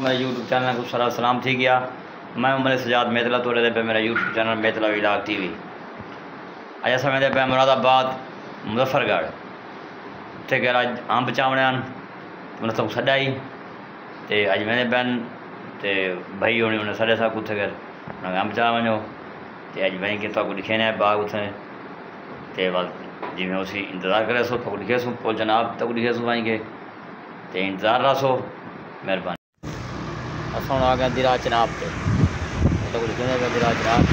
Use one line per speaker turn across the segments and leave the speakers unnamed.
میرے YouTube channel کو سارا سلام تھی گیا. میں عمر سجاد میتلا تو رہے پہ میرا یوٹیوب چینل میتلا ولاگ ٹی وی. اج اصل میں پہ مراد آباد مظفر گڑھ اتنے کہ اج امب چاونے انہیں سب سڈائی تو اج میرے بہن تو بھائی ہونی انہیں سڈے سب اتنے کر امب چا وجو تو اج بھائی کہ تو لکھے نے باغ اتنے تو جی میں اسی انتظار کرے سو تو لکھے سو پول جناب تک لکھے سو بھائی کے تو انتظار رہا سو مہربانی. اصل آ گیا درا چناب پہ تو لکھے نے درا چناب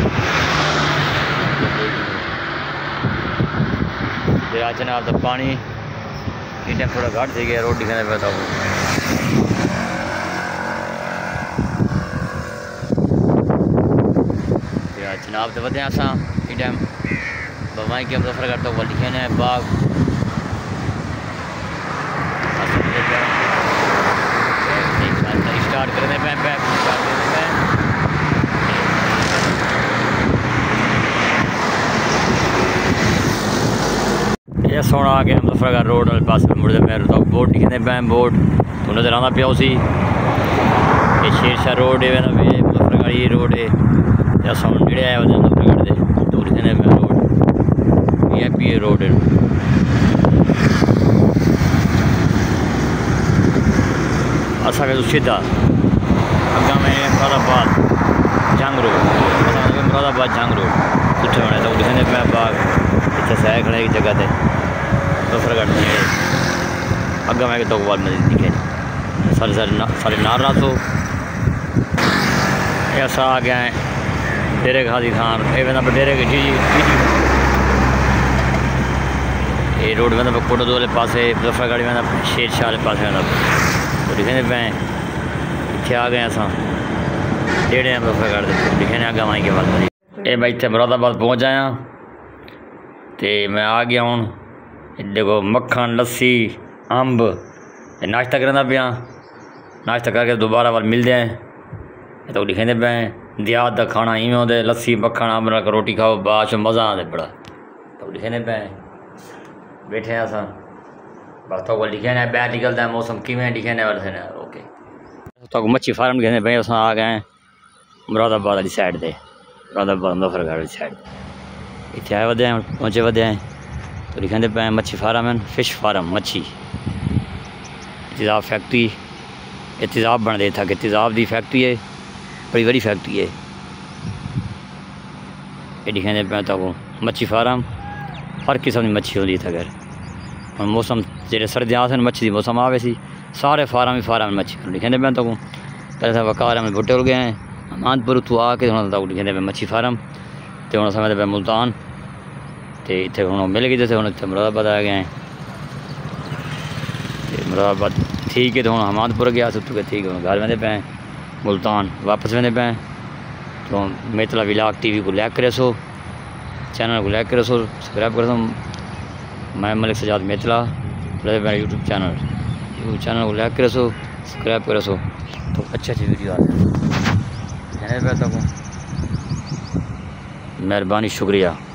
درا چناب تو پانی اس ٹائم تھوڑا گھٹ تھی گیا روڈ لکھنے پہ تو درا چناب تو ودے اساں اس ٹائم بھائی کے مظفر گڑھ تو لکھے نے باغ اسٹارٹ کرنے پہ یہ سونا آ گیا مظفر گڑھ روڈ والے پاس مڑتے پہ تو بورڈ لکھنے پہ بورڈ تو نظر آنا پیا اسی یہ شیر شاہ روڈ ہے مظفر گڑھ یہ روڈ ہے یا ساؤنڈ نیڑے آئے ہوتے مظفر گڑھ دے تو لکھنے پہ روڈ یہ پی روڈ ہے. اصل کے سیدھا اگا میں مراد آباد جنگ روڈ مراد آباد جنگ روڈ اتنے ہونے تو لکھنے پہ باغ اتنے سہ کھڑے ایک جگہ تے مظفر گڑھ نیڑے اگا میں تو بعد مزید دکھے سارے نار رات ہو ایسا آ گیا ہے ڈیرے غازی خان یہ بندہ ڈیرے کے جی یہ روڈ بندہ کوٹو والے پاسے مظفر گڑھ بندہ شیر شاہ والے پاسے بندہ تو لکھنے پہ اتنے آ گئے اصل ڈیڑے ہیں مظفر گڑھ لکھے نے آگے کے بعد یہ بھائی اتنے مراد آباد پہنچ آیا تو میں آ گیا ہوں دیکھو مکھن لسی امب ناشتہ کرنا پیا ناشتہ کر کے دوبارہ وال ملتے ہیں تو لکھنے پہ دیہات کا کھانا ایویں ہوتے لسی مکھن امب رکھ روٹی کھاؤ باش مزہ آتے بڑا تو لکھنے پہ بیٹھے ہیں اصل بس تو لکھے نے باہر نکلتا ہے موسم کیویں لکھے نے والے نے اوکے تو مچھی فارم لکھنے پہ اصل آ گئے مراد آباد والی سائڈ سے مراد آباد مظفر گڑھ والی سائڈ اتنے آئے ودے ہیں پہنچے ودے ہیں تو لکھنے پہ مچھی فارم ہے فش فارم مچھی تیزاب فیکٹری یہ تیزاب بن دے تھا کہ تیزاب دی فیکٹری ہے بڑی بڑی فیکٹری ہے یہ لکھنے پہ تو مچھی فارم ہر قسم کی مچھی ہوتی تھا گھر اور موسم جیسے سردیاں آتے ہیں مچھی دی موسم آوے سی سارے فارم ہی فارم مچھی لکھنے پہ تو پہلے وقار میں بھٹے اڑ گئے ہیں امانت پور تو آ کے لکھنے پہ مچھی فارم تو ہوں سمجھتے پہ ملتان تو اتنے ہوں مل گئی جیسے ہوں اتنے مراد آباد آ گئے ہیں مراد آباد ٹھیک ہے تو ہوں امانت پور گیا سب تو ٹھیک ہے گھر وے پہ ملتان واپس وے پہ تو میتلا ولاگ ٹی وی کو لائک کرے سو چینل کو لائک کرے سو سبسکرائب کر سو میں ملک سجاد میتلا میرا یوٹیوب چینل کو لائک کرے سو سبسکرائب کرے سو تو اچھی ویڈیو آتے ہیں مہربانی شکریہ.